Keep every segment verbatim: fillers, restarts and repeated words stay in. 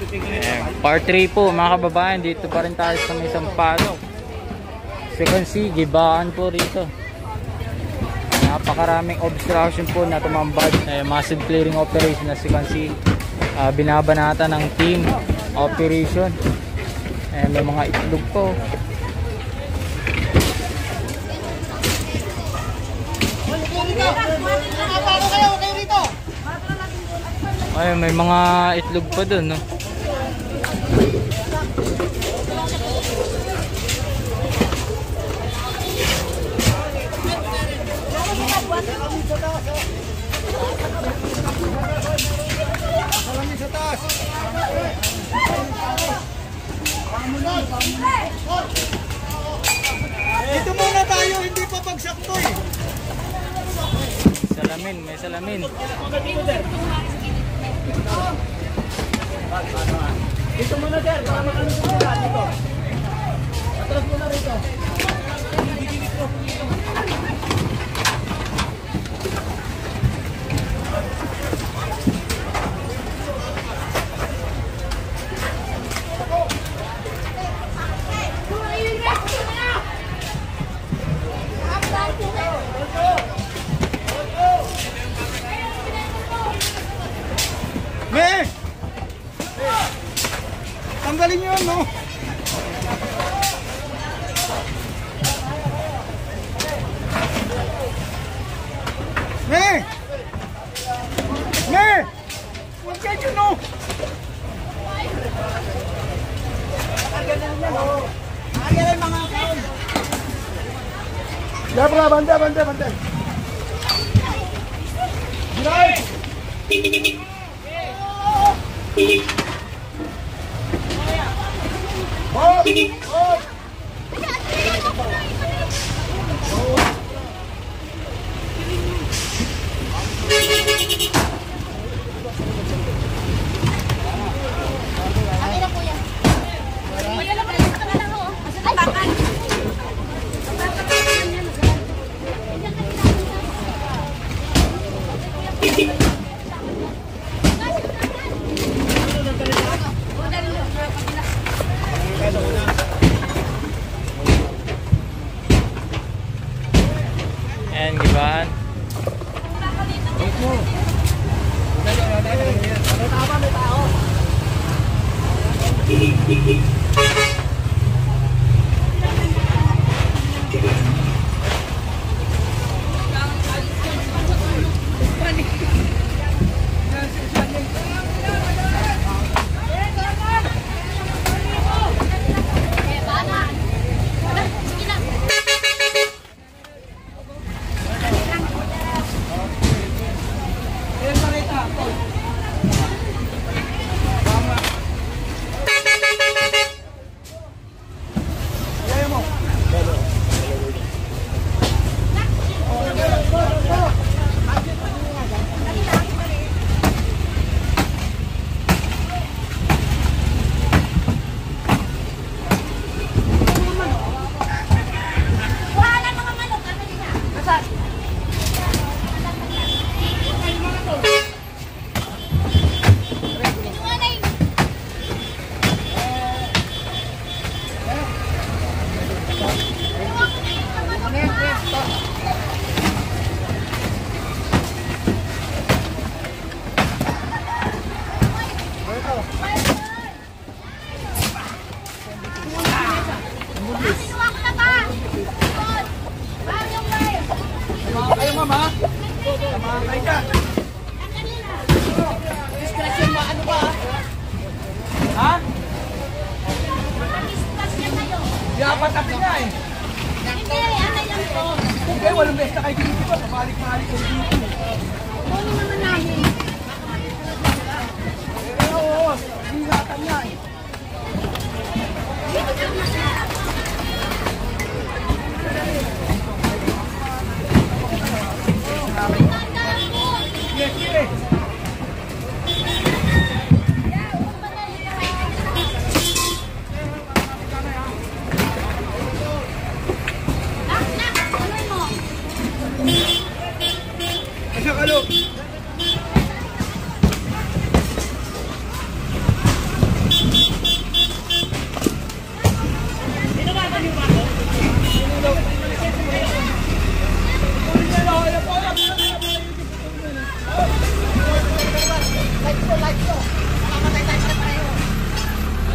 Eh, part three po mga kababayan, dito pa rin tayo sa may Sampaloc. So you can see, gibaan po rito. Napakaraming obstruction po na tumambad. Eh, massive clearing operation na si you can see. Uh, binabanata ng team operation. Eh, may mga itlog po. Ay, may mga itlog pa dun, no? Dito muna tayo, hindi pa pagsakto eh. Salamin, may salamin. Dito muna sir, para makalis muna dito. Atras muna rito. Me! Tanggalin nyo yun, no? Me! Me! Huwag kayo yun, no? Nakagalan yan, no? Nakagalan mga kaon. Dabra, banda, banda, banda. Giray! Oh! Oh! Ayan, gibaan. Dapat nga eh. Hindi, anay lang po. Hindi, walang besta kayo dito pa. Pabalik-balik kayo dito. Ano naman namin? Pero oo, ingatan nga eh. Dito ka na siya. Yes, yes.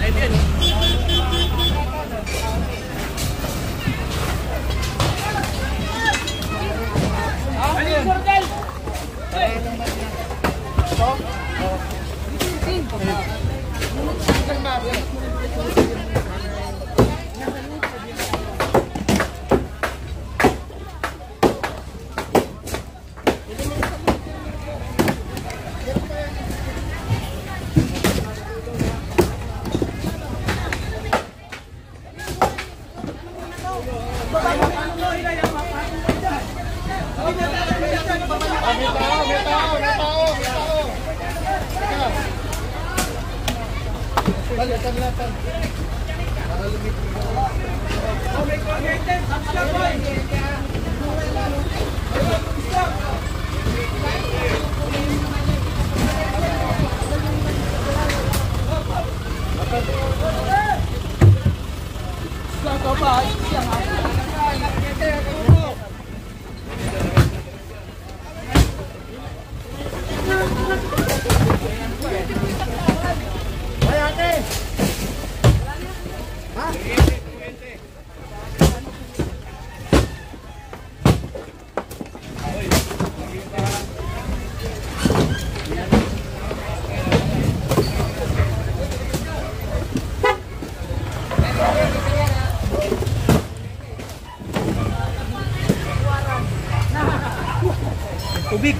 Tubig.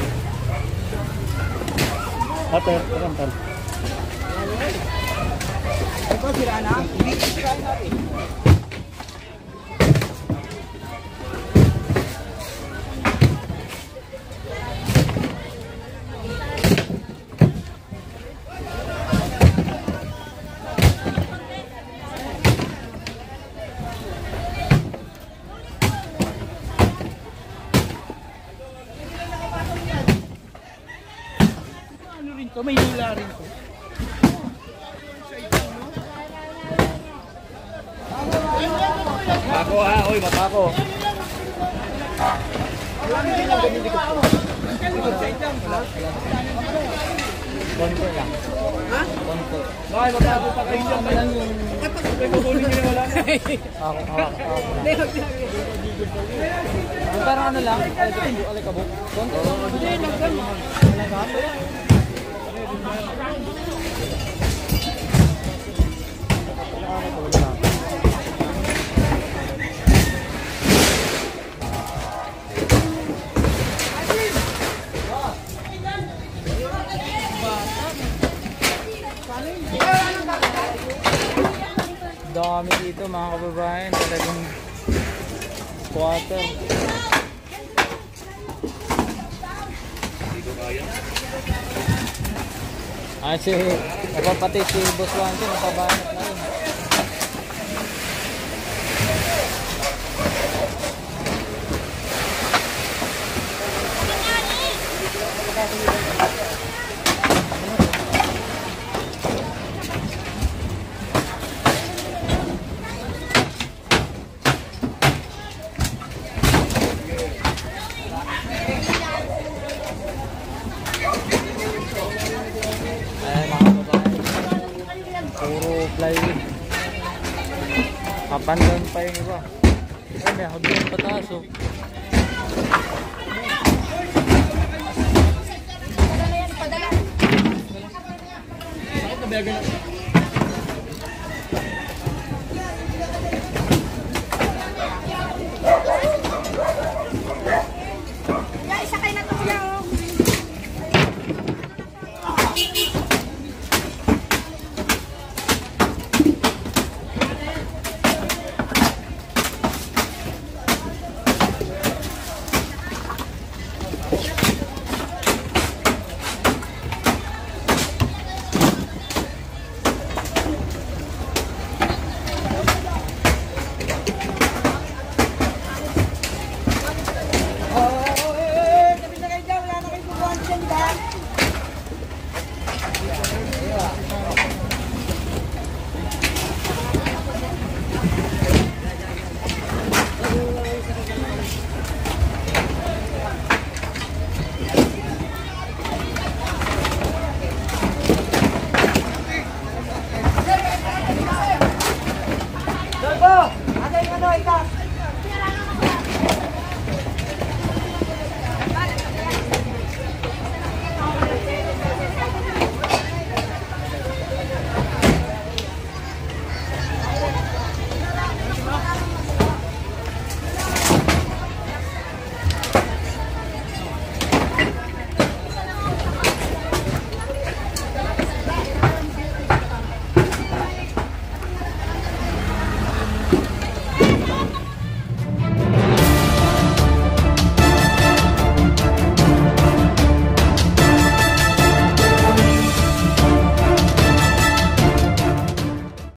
Ate, karantan. Ito sira na. Tubig sira na rin. Ito, may hila rin ito. Matako ha, oy, matako. Konti lang. Ha? Konti. Bakit matako pa kayo dyan? May lang yung... May kukunin nyo na wala na. Ako, ako, ako. Parang ano lang, alikabok. Konti lang. Hindi, nagkama. Dami dito mga kababayan, talagang quarter. Ah, si napapati si Boss Wancho, napabanat na rin. Plywood. Kapandan pa yung iba. Ay, may hagdan pataas oh. Bakit nabiyagan natin?